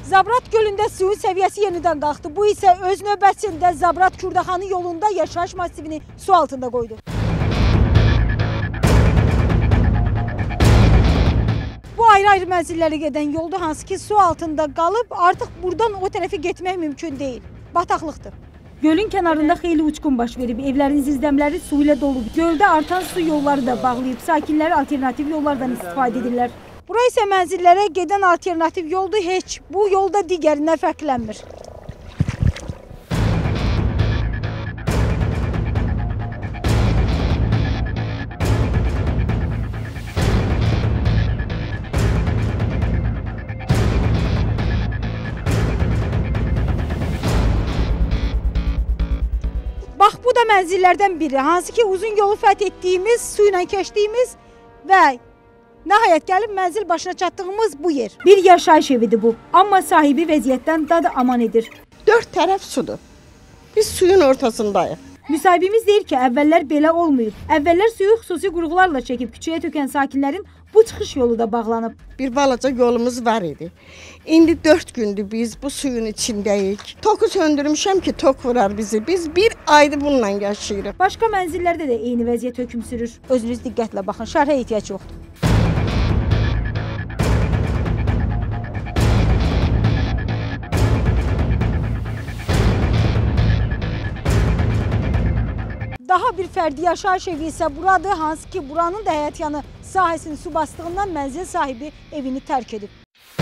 Zabrat gölündə suyun səviyyəsi yenidən qalxdı. Bu isə öz növbəsində Zabrat Kürdaxanı yolunda yaşayış masivini su altında qoydu. Bu ayrı-ayrı mənzillərə gedən yolda hansı ki su altında qalıb, artıq buradan o tərəfə getmək mümkün deyil. Bataqlıqdır. Gölün kənarında xeyli uçqun baş verib, evlərin zirzəmləri su ilə dolub. Göldə artan su yolları da bağlayıb, sakinlər alternativ yollardan istifadə edirlər. Bura isə mənzillərə gedən alternativ yoldur, heç bu yolda digərindən fərqlənmir. Bax, bu da mənzillərdən biri, hansı ki uzun yolu fəth etdiyimiz, su ilə keçdiyimiz və nəhayət gəlib mənzil başına çatdığımız bu yer. Bir yaşayış evidir bu, amma sahibi vəziyyətdən daha da aman edir. Dörd tərəf sudur. Biz suyun ortasındayıq. Müsahibimiz deyir ki, əvvəllər belə olmayıb. Əvvəllər suyu xüsusi qurğularla çəkib küçəyə tökən sakinlərin bu çıxış yolu da bağlanıb. Bir balaca yolumuz var idi. İndi 4 gündür biz bu suyun içindəyik. Toku söndürmüşəm ki, tok vurar bizi. Biz bir aydır bununla yaşayırıq. Başqa mənzillərdə də eyni vəziyyət hökm sürür. Özünüz diqqətlə baxın, şərhə ehtiyac yoxdur. Daha bir fərdi yaşayış evi isə buradır, hansı ki buranın da həyətyanı sahəsini su bastığından mənzil sahibi evini tərk edib.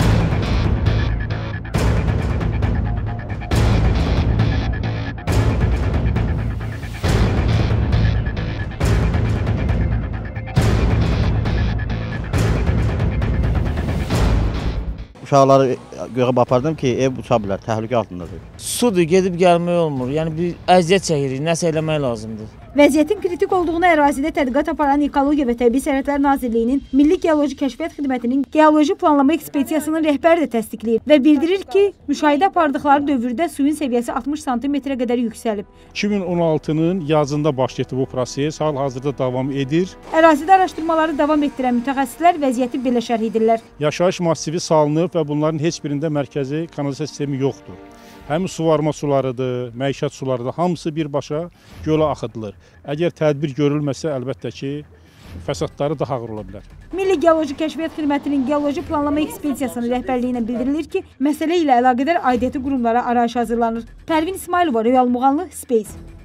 Uşaqları göğe apardım ki, ev uça bilər, təhlükə altındadır. Sudur, gedib gəlmək olmur. Yəni bir əziyyət çəkirik, nəsə eləmək lazımdır. Vəziyyətin kritik olduğunu ərazidə tədqiqat aparan Ekologiya və Təbii Sərvətlər Nazirliyinin Milli Geoloji Kəşfiyyat Xidmətinin Geoloji Planlama Ekspedisiyasının rəhbəri də təsdiqləyir və bildirir ki, müşahidə apardıqları dövrdə suyun səviyyəsi 60 sm-ə qədər yüksəlib. 2016-nın yazında baş etdi bu proses, hal-hazırda davam edir. Ərazidə araşdırmaları davam etdirən mütəxəssislər vəziyyəti belə şərh edirlər. Yaşayış masivi salınıb və bunların heç birində mərkəzi kanalizasiya sistemi yoxdur. Həm suvarma sularıdır, məişət sularıdır, hamısı birbaşa gölə axıdılır. Əgər tədbir görülməsə, əlbəttə ki, fəsadları daha ağır ola bilər. Milli Geoloji Kəşfiyyat Xidmətinin Geoloji Planlama Ekspedisiyasının rəhbərliyinə bildirilir ki, məsələ ilə əlaqədar aidiyyəti qurumlara arayış hazırlanır. Pərvin İsmailova, Royal Muğanlı, Space.